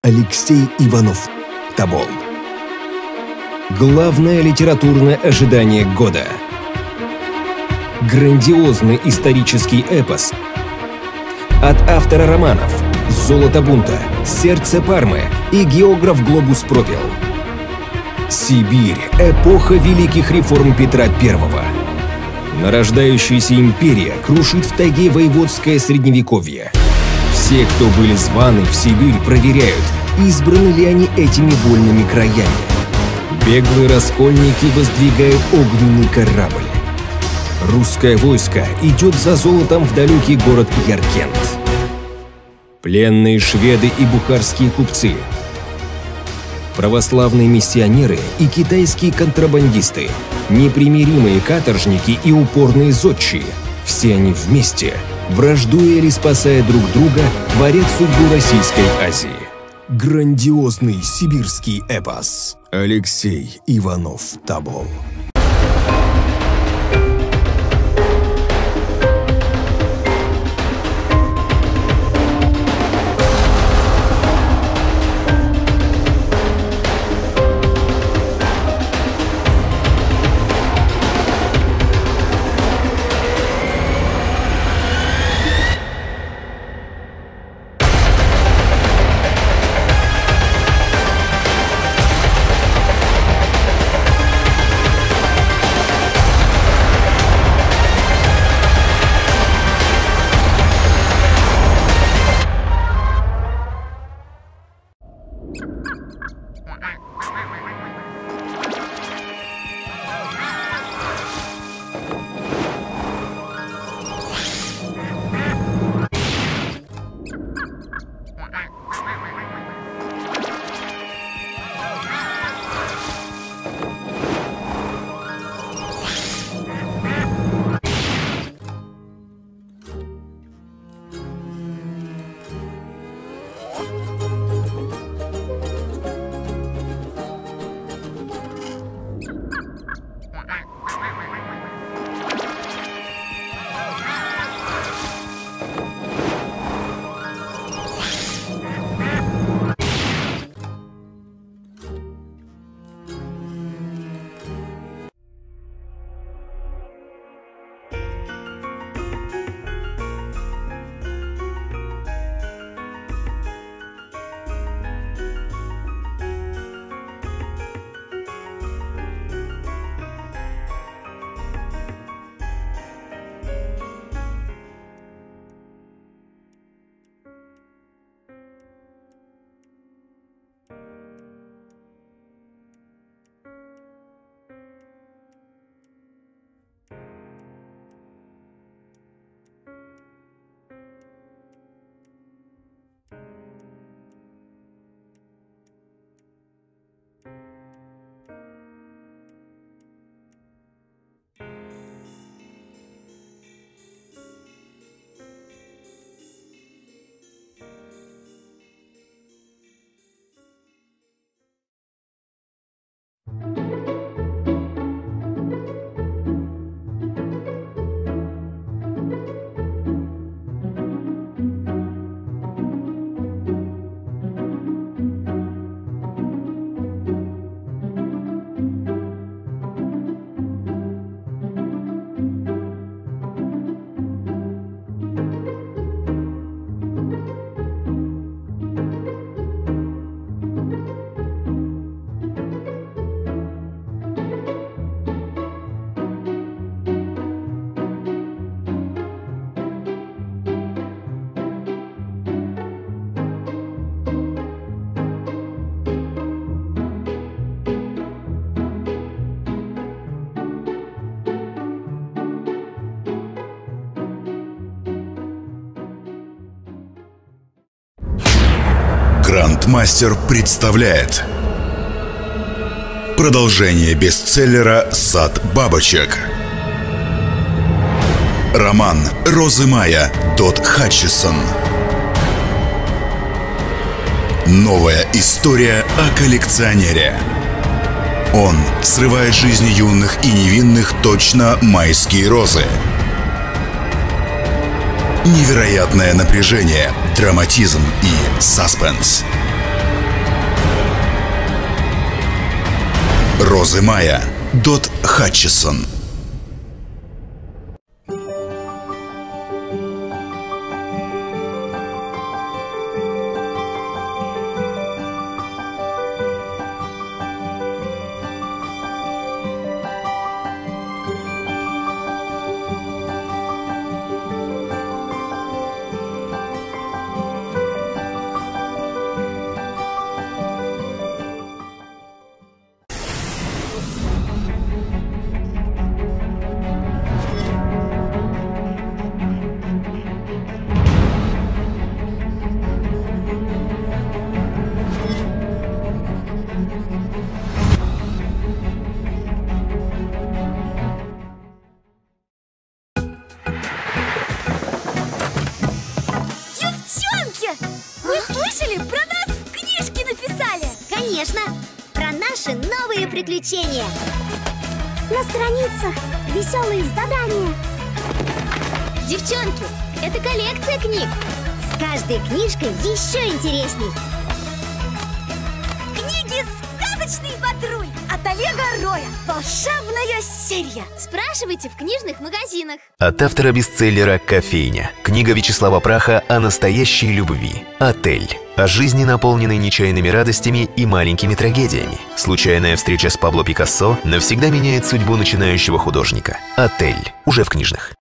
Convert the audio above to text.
Алексей Иванов «Тобол». Главное литературное ожидание года. Грандиозный исторический эпос от автора романов «Золото бунта», «Сердце Пармы» и «Географ Глобус пропил». Сибирь – эпоха великих реформ Петра I. Нарождающаяся империя крушит в тайге воеводское средневековье. Все, кто были званы в Сибирь, проверяют, избраны ли они этими вольными краями. Беглые раскольники воздвигают огненный корабль. Русское войско идет за золотом в далекий город Яркент. Пленные шведы и бухарские купцы, православные миссионеры и китайские контрабандисты, непримиримые каторжники и упорные зодчие – все они вместе, враждуя или спасая друг друга, творят судьбу Российской Азии. Грандиозный сибирский эпос. Алексей Иванов «Тобол». Грандмастер представляет продолжение бестселлера «Сад бабочек». Роман Розы Мая Дот Хатчисон. Новая история о коллекционере. Он срывает жизни юных и невинных точно майские розы. Невероятное напряжение, драматизм и саспенс. Розы мая. Дот Хатчисон. Вы слышали? Про нас в книжке написали! Конечно! Про наши новые приключения! На страницах веселые задания! Девчонки, это коллекция книг! С каждой книжкой еще интересней! Книги «Сказочный патруль» от Олега Роя. Волшебная серия. Спрашивайте в книжных магазинах. От автора бестселлера «Кофейня». Книга Вячеслава Праха о настоящей любви. «Отель». О жизни, наполненной нечаянными радостями и маленькими трагедиями. Случайная встреча с Пабло Пикассо навсегда меняет судьбу начинающего художника. «Отель». Уже в книжных.